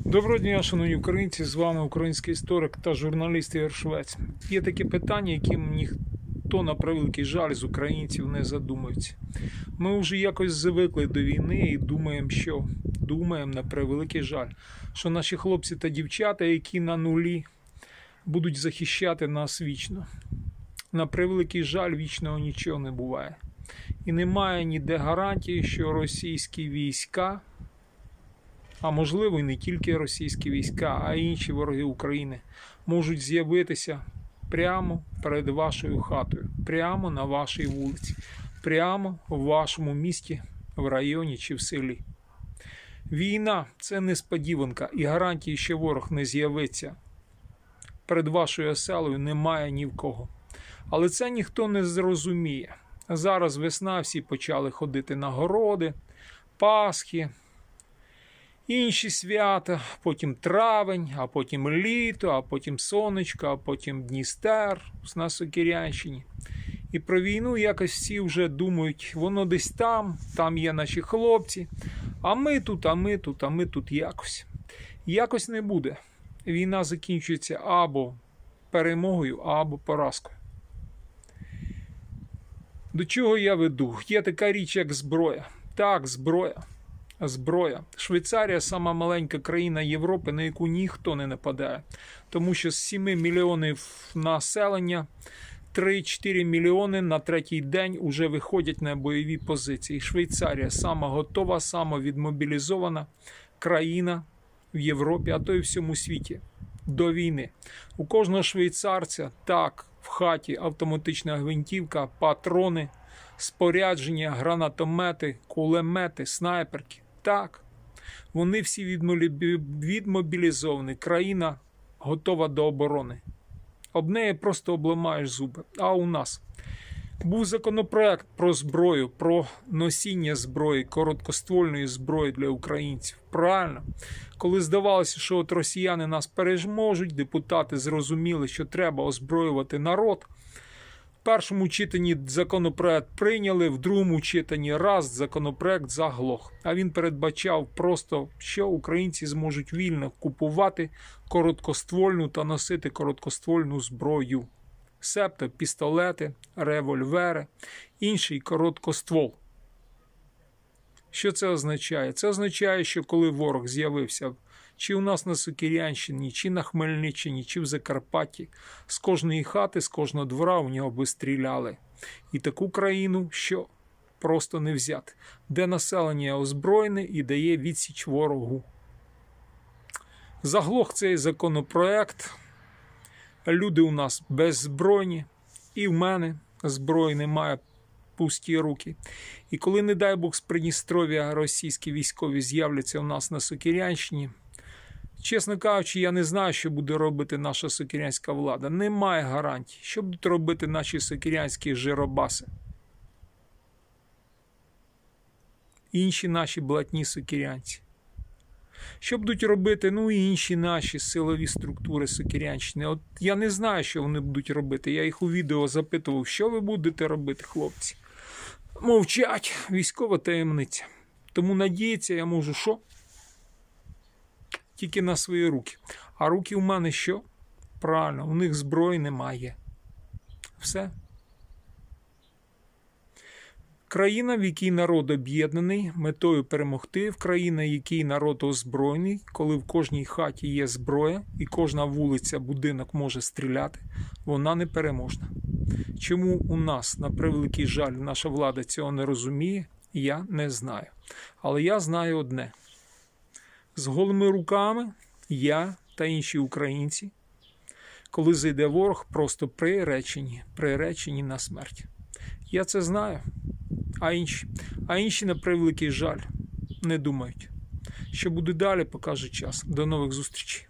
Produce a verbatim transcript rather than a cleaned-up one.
Доброго дня, шановні українці, з вами український історик та журналіст Ігор Швець. Є такі питання, яким ніхто, на превеликий жаль, з українців не задумується. Ми вже якось звикли до війни і думаємо, що думаємо, на превеликий жаль, що наші хлопці та дівчата, які на нулі, будуть захищати нас вічно. На превеликий жаль, вічного нічого не буває. І немає ніде гарантії, що російські війська, а можливо і не тільки російські війська, а й інші вороги України, можуть з'явитися прямо перед вашою хатою, прямо на вашій вулиці, прямо в вашому місті, в районі чи в селі. Війна – це несподіванка, і гарантії, що ворог не з'явиться перед вашою оселею, немає ні в кого. Але це ніхто не зрозуміє. Зараз весна, всі почали ходити на городи, Пасхи, інші свята, потім травень, а потім літо, а потім сонечко, а потім Дністер на Сокирянщині. І про війну якось всі вже думають, воно десь там, там є наші хлопці, а ми тут, а ми тут, а ми тут якось. Якось не буде. Війна закінчується або перемогою, або поразкою. До чого я веду? Є така річ, як зброя. Так, зброя. Зброя. Швейцарія – сама маленька країна Європи, на яку ніхто не нападає. Тому що з семи мільйонів населення три-чотири мільйони на третій день уже виходять на бойові позиції. Швейцарія – сама готова, сама відмобілізована країна в Європі, а то й в всьому світі. До війни. У кожного швейцарця так в хаті автоматична гвинтівка, патрони, спорядження, гранатомети, кулемети, снайперки. Так, вони всі відмобілізовані. Країна готова до оборони. Об неї просто обламаєш зуби. А у нас був законопроект про зброю, про носіння зброї, короткоствольної зброї для українців. Правильно? Коли здавалося, що от росіяни нас переможуть, депутати зрозуміли, що треба озброювати народ. В першому читанні законопроект прийняли, в другому читанні раз законопроект заглох. А він передбачав просто, що українці зможуть вільно купувати короткоствольну та носити короткоствольну зброю. Себто пістолети, револьвери, інший короткоствол. Що це означає? Це означає, що коли ворог з'явився чи у нас на Сокирянщині, чи на Хмельниччині, чи в Закарпатті, з кожної хати, з кожного двора у нього би стріляли. І таку країну, що просто не взяти, де населення озброєне і дає відсіч ворогу. Заглох цей законопроект. Люди у нас беззбройні, і в мене зброї немає, пусті руки. І коли, не дай Бог, з Придністров'я російські військові з'являться у нас на Сокирянщині, чесно кажучи, я не знаю, що буде робити наша сокирянська влада. Немає гарантій, що будуть робити наші сокирянські жиробаси. Інші наші блатні сокирянці. Що будуть робити, ну, і інші наші силові структури Сокирянщини? От я не знаю, що вони будуть робити. Я їх у відео запитував, що ви будете робити, хлопці? Мовчать, військова таємниця. Тому надіятися я можу що? Тільки на свої руки. А руки у мене що? Правильно, у них зброї немає. Все. Країна, в якій народ об'єднаний, метою перемогти, в країна, в якій народ озброєний, коли в кожній хаті є зброя і кожна вулиця, будинок може стріляти, вона непереможна. Чому у нас, на превеликий жаль, наша влада цього не розуміє, я не знаю. Але я знаю одне. З голими руками я та інші українці, коли зайде ворог, просто приречені, приречені на смерть. Я це знаю. А інші, а інші, на превеликий жаль, не думають. Що буде далі, покаже час. До нових зустрічей.